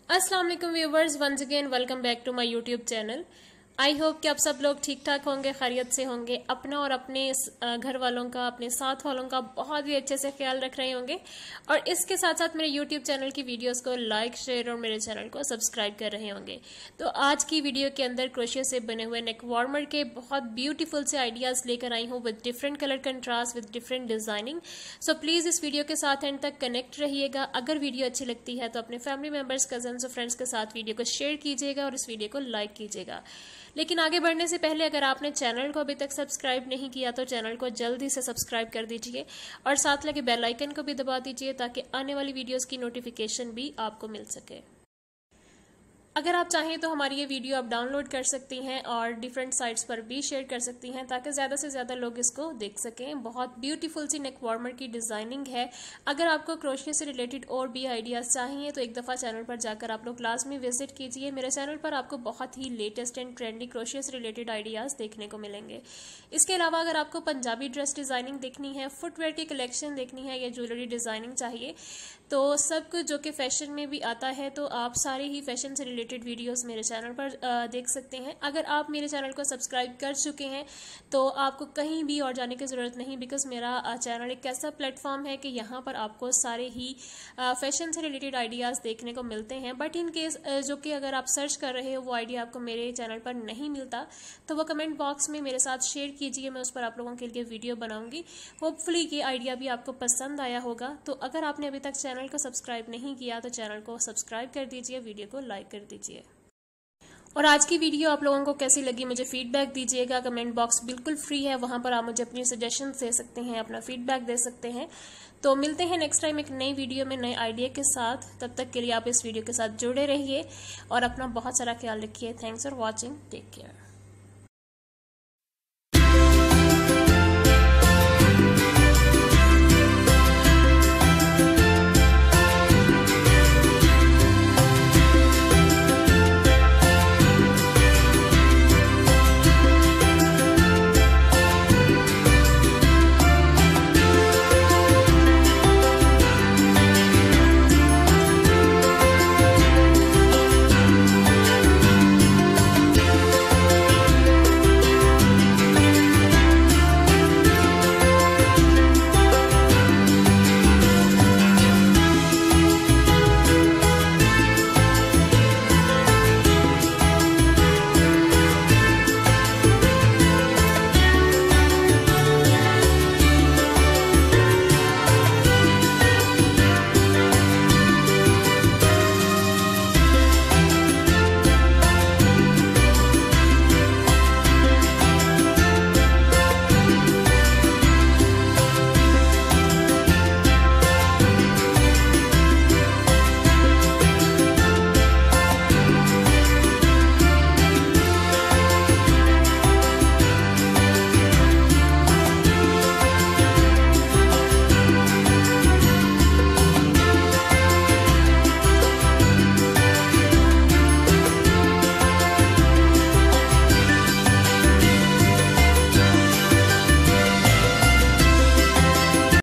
अस्सलाम वालेकुम viewers, once again welcome back to my YouTube channel. I hope कि आप सब लोग ठीक ठाक होंगे, खैरियत से होंगे, अपना और अपने घर वालों का, अपने साथ वालों का बहुत ही अच्छे से ख्याल रख रहे होंगे और इसके साथ साथ मेरे यूट्यूब चैनल की वीडियोस को लाइक, शेयर और मेरे चैनल को सब्सक्राइब कर रहे होंगे। तो आज की वीडियो के अंदर क्रोशिया से बने हुए नेक वार्मर के बहुत ब्यूटीफुल से आइडियाज लेकर आई हूँ with different colour contrast, with different designing. So please इस वीडियो के साथ एंड तक कनेक्ट रहिएगा। अगर वीडियो अच्छी लगती है तो अपने फैमिली मेंबर्स, कजन्स और फ्रेंड्स के साथ वीडियो को शेयर कीजिएगा और इस वीडियो को लाइक कीजिएगा। लेकिन आगे बढ़ने से पहले अगर आपने चैनल को अभी तक सब्सक्राइब नहीं किया तो चैनल को जल्दी से सब्सक्राइब कर दीजिए और साथ लगे बेल आइकन को भी दबा दीजिए ताकि आने वाली वीडियोस की नोटिफिकेशन भी आपको मिल सके। अगर आप चाहें तो हमारी ये वीडियो आप डाउनलोड कर सकती हैं और डिफरेंट साइट्स पर भी शेयर कर सकती हैं ताकि ज़्यादा से ज़्यादा लोग इसको देख सकें। बहुत ब्यूटीफुल सी नेक वार्मर की डिज़ाइनिंग है। अगर आपको क्रोशिया से रिलेटेड और भी आइडियाज़ चाहिए तो एक दफ़ा चैनल पर जाकर आप लोग क्लास में विजिट कीजिए। मेरे चैनल पर आपको बहुत ही लेटेस्ट एंड ट्रेंडी क्रोशिया से रिलेटेड आइडियाज़ देखने को मिलेंगे। इसके अलावा अगर आपको पंजाबी ड्रेस डिज़ाइनिंग देखनी है, फुटवेयर की कलेक्शन देखनी है या ज्वेलरी डिज़ाइनिंग चाहिए तो सब कुछ जो कि फैशन में भी आता है तो आप सारे ही फैशन से रिलेटेड वीडियोस मेरे चैनल पर देख सकते हैं। अगर आप मेरे चैनल को सब्सक्राइब कर चुके हैं तो आपको कहीं भी और जाने की ज़रूरत नहीं, बिकॉज मेरा चैनल एक ऐसा प्लेटफॉर्म है कि यहाँ पर आपको सारे ही फैशन से रिलेटेड आइडियाज़ देखने को मिलते हैं। बट इन केस जो कि अगर आप सर्च कर रहे हो वो आइडिया आपको मेरे चैनल पर नहीं मिलता तो वो कमेंट बॉक्स में मेरे साथ शेयर कीजिए, मैं उस पर आप लोगों के लिए वीडियो बनाऊंगी। होपफुली ये आइडिया भी आपको पसंद आया होगा। तो अगर आपने अभी तक चैनल को सब्सक्राइब नहीं किया तो चैनल को सब्सक्राइब कर दीजिए, वीडियो को लाइक कर दीजिए। और आज की वीडियो आप लोगों को कैसी लगी मुझे फीडबैक दीजिएगा। कमेंट बॉक्स बिल्कुल फ्री है, वहां पर आप मुझे अपनी सजेशन दे सकते हैं, अपना फीडबैक दे सकते हैं। तो मिलते हैं नेक्स्ट टाइम एक नई वीडियो में नए आइडिया के साथ। तब तक के लिए आप इस वीडियो के साथ जुड़े रहिए और अपना बहुत सारा ख्याल रखिए। Thanks for watching, take care.